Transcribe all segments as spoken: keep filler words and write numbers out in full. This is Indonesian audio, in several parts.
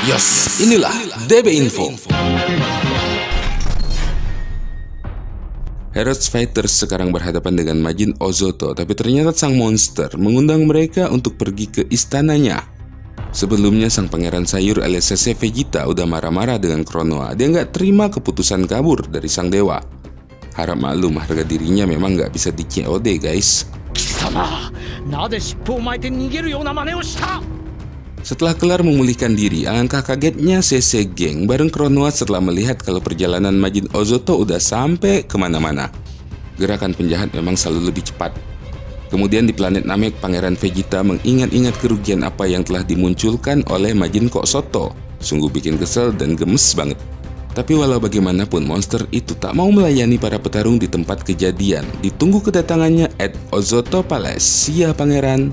Yos, inilah D B Info. Heroes Fighters sekarang berhadapan dengan Majin Ozoto, tapi ternyata sang monster mengundang mereka untuk pergi ke istananya. Sebelumnya sang pangeran sayur alias C C Vegeta udah marah-marah dengan Konoha. Dia nggak terima keputusan kabur dari sang dewa. Harap maklum, harga dirinya memang nggak bisa di C O D, guys. Setelah kelar memulihkan diri, alangkah kagetnya C C Geng bareng Konoha setelah melihat kalau perjalanan Majin Ozoto udah sampai kemana-mana. Gerakan penjahat memang selalu lebih cepat. Kemudian di planet Namek, Pangeran Vegeta mengingat-ingat kerugian apa yang telah dimunculkan oleh Majin Ozoto. Sungguh bikin kesel dan gemes banget. Tapi walau bagaimanapun, monster itu tak mau melayani para petarung di tempat kejadian. Ditunggu kedatangannya at Ozoto Palace. Sia pangeran.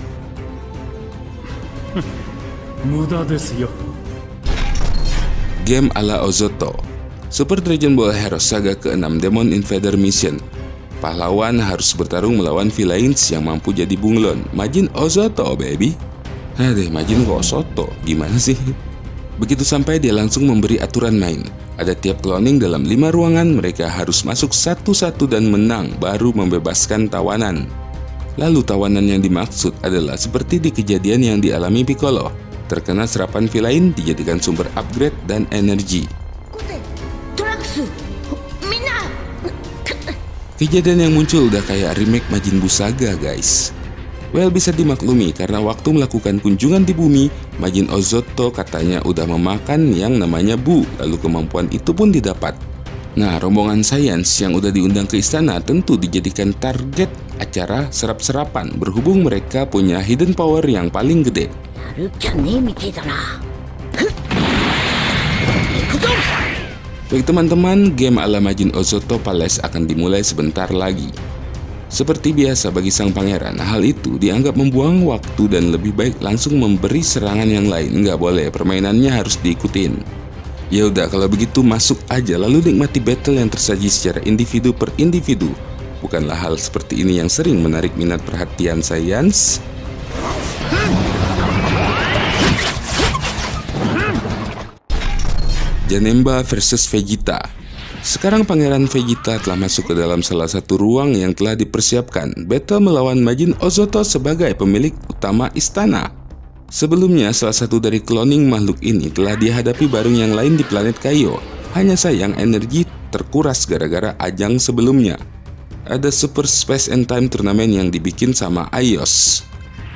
Game ala Ozoto. Super Dragon Ball Heroes Saga keenam Demon Invader Mission. Pahlawan harus bertarung melawan villains yang mampu jadi bunglon. Majin Ozoto, baby. Aduh, Majin Ozoto, gimana sih? Begitu sampai, dia langsung memberi aturan main. Ada tiap cloning dalam lima ruangan, mereka harus masuk satu-satu dan menang, baru membebaskan tawanan. Lalu tawanan yang dimaksud adalah seperti di kejadian yang dialami Piccolo. Terkena serapan villain, dijadikan sumber upgrade dan energi. Kejadian yang muncul udah kayak remake Majin Buu Saga, guys. Well, bisa dimaklumi karena waktu melakukan kunjungan di bumi, Majin Ozoto katanya udah memakan yang namanya Buu, lalu kemampuan itu pun didapat. Nah, rombongan sains yang udah diundang ke istana tentu dijadikan target acara serap-serapan berhubung mereka punya hidden power yang paling gede. Baik teman-teman, game ala Majin Ozoto Palace akan dimulai sebentar lagi. Seperti biasa bagi sang pangeran, hal itu dianggap membuang waktu dan lebih baik langsung memberi serangan yang lain. Nggak boleh, permainannya harus diikutin. Ya udah, kalau begitu masuk aja lalu nikmati battle yang tersaji secara individu per individu. Bukanlah hal seperti ini yang sering menarik minat perhatian sains. Janemba versus Vegeta. Sekarang Pangeran Vegeta telah masuk ke dalam salah satu ruang yang telah dipersiapkan. Battle melawan Majin Ozoto sebagai pemilik utama istana. Sebelumnya, salah satu dari cloning makhluk ini telah dihadapi bareng yang lain di planet Kaio. Hanya sayang energi terkuras gara-gara ajang sebelumnya. Ada Super Space and Time Turnamen yang dibikin sama Aios.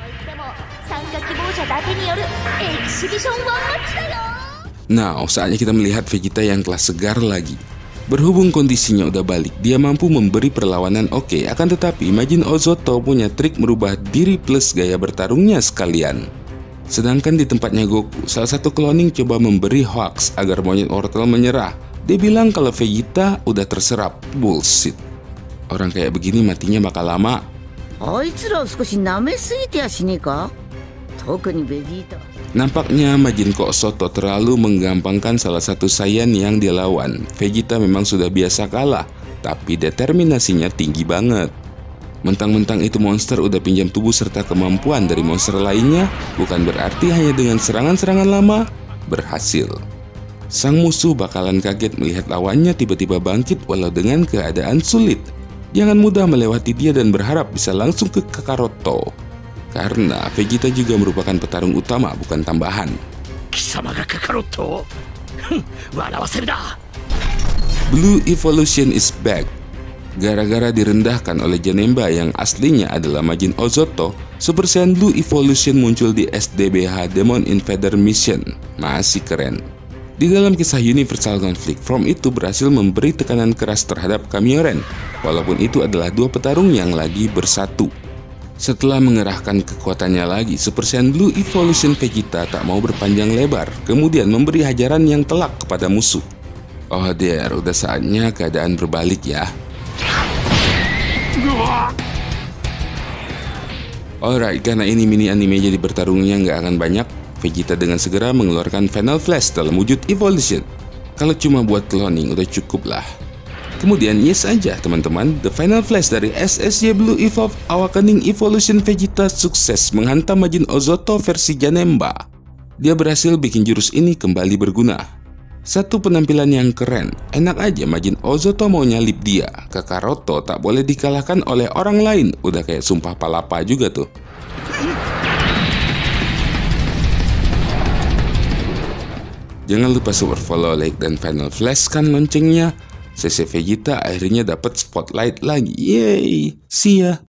Nah, saatnya kita melihat Vegeta yang telah segar lagi. Berhubung kondisinya udah balik, dia mampu memberi perlawanan oke. Akan tetapi, Majin Ozoto punya trik merubah diri plus gaya bertarungnya sekalian. Sedangkan di tempatnya Goku, salah satu cloning coba memberi hoax agar monyet mortal menyerah. Dia bilang kalau Vegeta udah terserap. Bullshit. Orang kayak begini matinya bakal lama. Nampaknya Majin Ozoto terlalu menggampangkan salah satu Saiyan yang dia lawan. Vegeta memang sudah biasa kalah, tapi determinasinya tinggi banget. Mentang-mentang itu monster udah pinjam tubuh serta kemampuan dari monster lainnya, bukan berarti hanya dengan serangan-serangan lama berhasil. Sang musuh bakalan kaget melihat lawannya tiba-tiba bangkit walau dengan keadaan sulit. Jangan mudah melewati dia dan berharap bisa langsung ke Kakaroto. Karena Vegeta juga merupakan petarung utama, bukan tambahan. Blue Evolution is back. Gara-gara direndahkan oleh Janemba yang aslinya adalah Majin Ozoto, Super Saiyan Blue Evolution muncul di S D B H Demon Invader Mission. Masih keren. Di dalam kisah Universal Conflict, From itu berhasil memberi tekanan keras terhadap Kamioren, walaupun itu adalah dua petarung yang lagi bersatu. Setelah mengerahkan kekuatannya lagi, Super Saiyan Blue Evolution Vegeta tak mau berpanjang lebar, kemudian memberi hajaran yang telak kepada musuh. Oh dear, udah saatnya keadaan berbalik ya. Alright, karena ini mini anime jadi bertarungnya nggak akan banyak, Vegeta dengan segera mengeluarkan Final Flash dalam wujud Evolution. Kalau cuma buat cloning udah cukup lah. Kemudian yes aja teman-teman, the Final Flash dari S S Y Blue Evolve Awakening Evolution Vegeta sukses menghantam Majin Ozoto versi Janemba. dia berhasil bikin jurus ini kembali berguna. Satu penampilan yang keren, enak aja Majin Ozoto mau nyalip dia. Kakaroto tak boleh dikalahkan oleh orang lain, udah kayak sumpah palapa juga tuh. Jangan lupa super follow, like, dan final flash kan loncengnya. C C Vegeta akhirnya dapat spotlight lagi. Yeay, see ya.